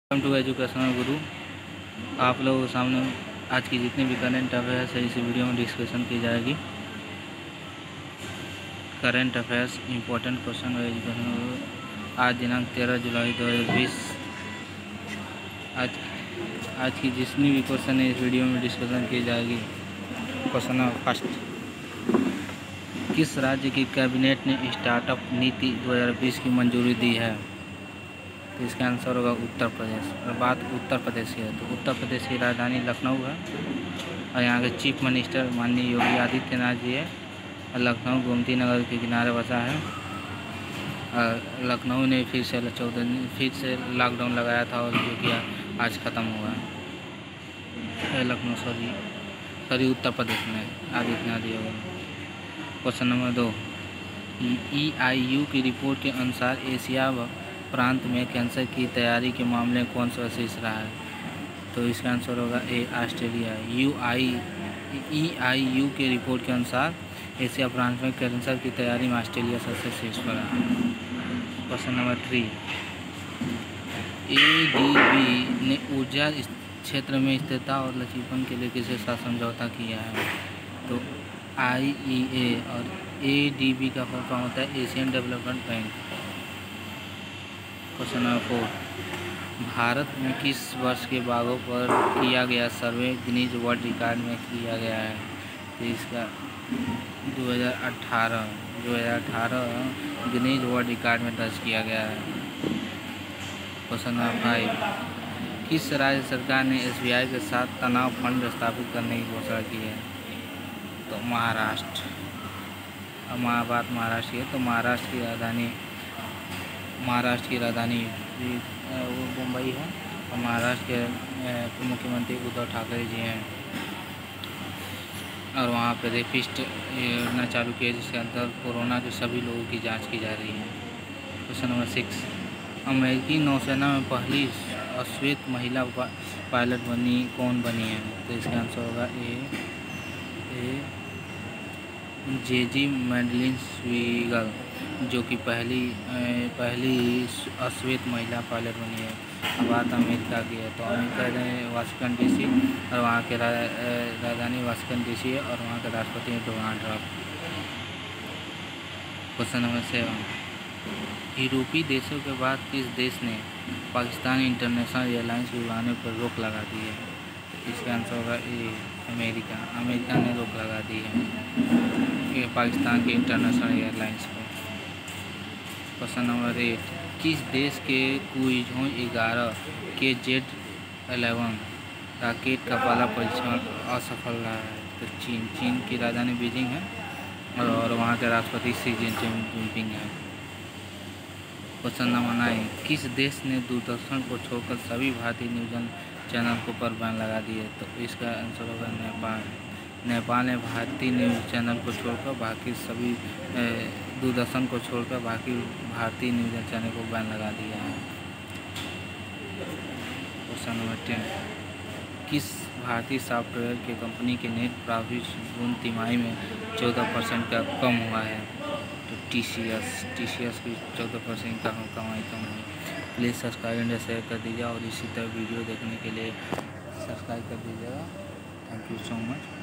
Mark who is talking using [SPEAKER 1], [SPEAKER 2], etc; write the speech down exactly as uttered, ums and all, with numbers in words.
[SPEAKER 1] Welcome to educational गुरु। आप लोगों के सामने आज की जितनी भी करंट अफेयर्स है इसी वीडियो में डिस्कशन की जाएगी। करंट अफेयर्स इम्पोर्टेंट क्वेश्चन है एजुकेशनल। आज दिनांक तेरह जुलाई दो हज़ार बीस। आज आज की जितनी भी क्वेश्चन है इस वीडियो में डिस्कशन की जाएगी। क्वेश्चन नंबर फर्स्ट, किस राज्य की कैबिनेट ने स्टार्टअप नीति दो हज़ार बीस की मंजूरी दी है? तो इसका आंसर होगा उत्तर प्रदेश। और बात उत्तर प्रदेश की है तो उत्तर प्रदेश की राजधानी लखनऊ है और यहाँ के चीफ मिनिस्टर माननीय योगी आदित्यनाथ जी है। और लखनऊ गोमती नगर के किनारे बसा है। और लखनऊ ने फिर से चौदह दिन फिर से लॉकडाउन लगाया था और जो कि आज ख़त्म हुआ है। लखनऊ सॉरी सॉरी उत्तर प्रदेश में आदित्यनाथ योगी। क्वेश्चन नंबर दो, ई आई यू की रिपोर्ट के अनुसार एशिया प्रांत में कैंसर की तैयारी के मामले में कौन सा शीर्ष रहा है? तो इसका आंसर होगा A Australia. U I E I U के रिपोर्ट के अनुसार एशिया प्रांत में कैंसर की तैयारी में ऑस्ट्रेलिया सबसे शीर्ष पर रहा है। Question number three, A D B ने ऊर्जा क्षेत्र में स्थिरता और लचीलापन के लिए किसके साथ समझौता किया है? तो आई ई ए और ए डी बी का फुल फॉर्म होता है Asian development bank. Question number four, भारत में किस वर्ष के बाघों पर किया गया सर्वे गिनीज वर्ल्ड रिकॉर्ड में किया गया है? तो इसका दो हज़ार अठारह दो हज़ार अठारह गिनीज वर्ल्ड रिकॉर्ड में दर्ज किया गया है। क्वेश्चन नंबर फाइव, किस राज्य सरकार ने एस बी आई के साथ तनाव फंड स्थापित करने की घोषणा की है? तो महाराष्ट्र। अब बात महाराष्ट्र की है तो महाराष्ट्र की राजधानी महाराष्ट्र की राजधानी वो मुंबई है और महाराष्ट्र के मुख्यमंत्री उद्धव ठाकरे जी हैं। और वहाँ पर रेपिस्ट योजना चालू की है जिसके अंतर्गत कोरोना के सभी लोगों की जांच की जा रही है। क्वेश्चन नंबर सिक्स, अमेरिकी नौसेना में पहली अश्वेत महिला पायलट बनी कौन बनी है? तो इसका आंसर होगा ए ए जे जी मैडलिन स्वीगल, जो कि पहली पहली अश्वेत महिला पायलट बनी है। अब बात अमेरिका की है तो अमेरिका ने वाशिंगटन डीसी और वहाँ के राजधानी वाशिंगटन डीसी है और वहाँ के राष्ट्रपति हैं Donald Trump. Question number seven, यूरोपीय देशों के बाद किस देश ने पाकिस्तान इंटरनेशनल एयरलाइंस की उड़ानों पर रोक लगा दी है? तो इसका आंसर होगा ए अमेरिका। अमेरिका ने रोक लगा दी है पाकिस्तान के इंटरनेशनल एयरलाइंस पर। क्वेश्चन नंबर एट, किस देश के क्विजों ग्यारह के जेड इलेवन रॉकेट का पहला परीक्षण असफल रहा है? तो चीन। चीन की राजधानी बीजिंग है और वहाँ के राष्ट्रपति शी जिनपिंग है। क्वेश्चन नंबर नाइन, किस देश ने दूरदर्शन को छोड़कर सभी भारतीय न्यूज चैनल को पर बैन लगा दिए? तो इसका आंसर होगा नेपाल। नेपाल ने भारतीय न्यूज़ चैनल को छोड़कर बाकी सभी दूरदर्शन को छोड़कर बाकी भारतीय न्यूज़ चैनल को बैन लगा दिया है। क्वेश्चन नंबर टेन, किस भारतीय सॉफ्टवेयर के कंपनी के नेट प्रॉफिट जून तिमाही में चौदह परसेंट का कम हुआ है? तो T C S T C S की चौदह परसेंट का कमाई कम हुई। प्लीज़ सब्सक्राइब एंड शेयर कर दीजिए और इसी तरह वीडियो देखने के लिए सब्सक्राइब कर दीजिएगा। Thank you so much.